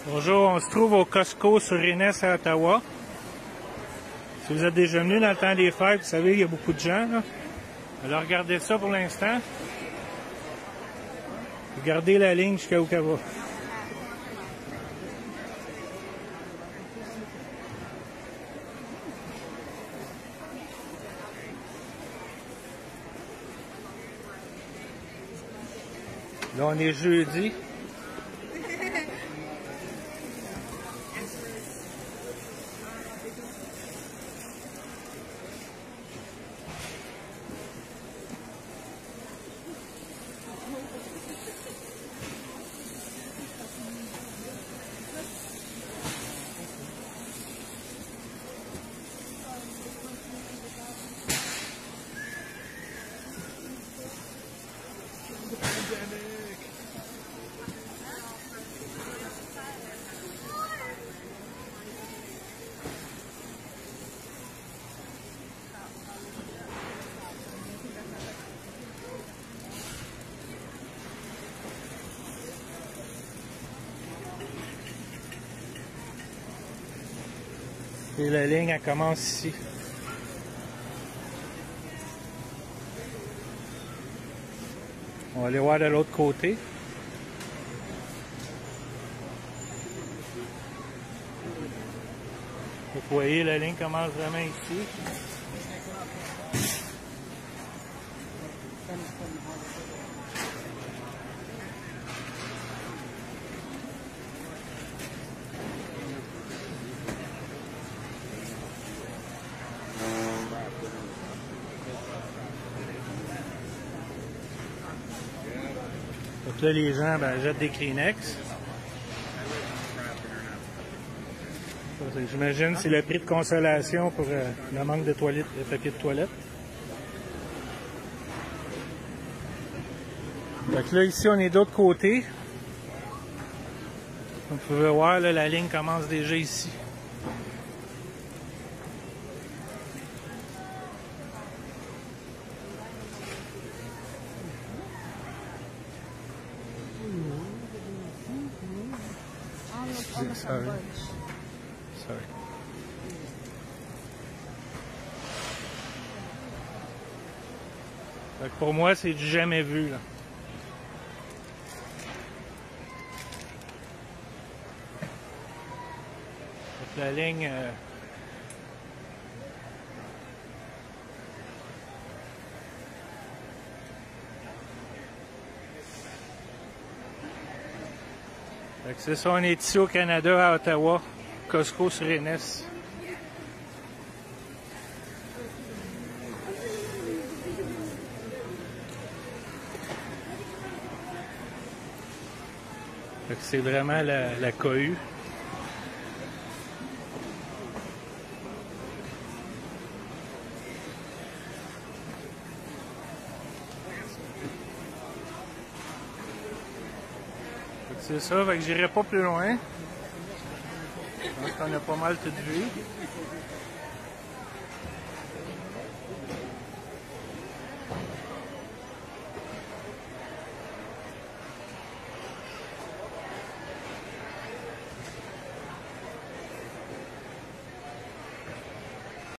Bonjour, on se trouve au Costco sur Innes à Ottawa. Si vous êtes déjà venu dans le temps des fêtes, vous savez, il y a beaucoup de gens, là. Alors regardez ça pour l'instant. Regardez la ligne jusqu'à où qu'elle va. Là, on est jeudi. Et la ligne, elle commence ici. On va aller voir de l'autre côté. Vous voyez, la ligne commence vraiment ici. Donc là, les gens jettent des Kleenex. J'imagine que c'est le prix de consolation pour le manque de papier de toilette. Donc là, ici, on est de l'autre côté. Vous pouvez voir, là, la ligne commence déjà ici. Sorry. Sorry. Donc pour moi, c'est du jamais vu, là. Donc la ligne... C'est ça, on est ici au Canada, à Ottawa, Costco sur Innes. C'est vraiment la cohue. C'est ça, fait que j'irai pas plus loin. Je pense qu'on a pas mal tout vu.